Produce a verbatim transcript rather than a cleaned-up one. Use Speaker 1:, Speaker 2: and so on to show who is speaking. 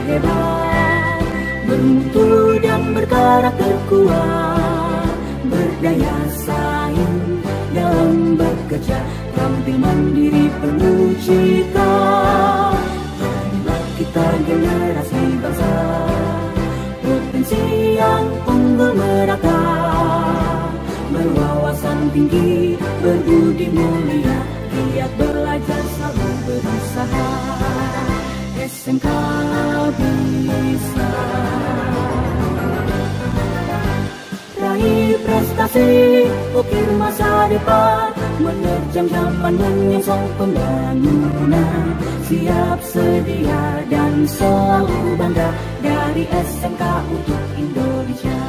Speaker 1: hebat, bermutu dan berkarakter kuat, berdaya saing dalam bekerja, tampil mandiri penuh cita. Jadilah kita generasi bangsa, potensi yang unggul merata, berwawasan tinggi, berbudi mulia, giat belajar selalu berusaha. S M K Bisa raih prestasi, ukir masa depan, menerjang zaman menyongsong pembangunan. Siap sedia dan selalu bangga dari S M K untuk Indonesia.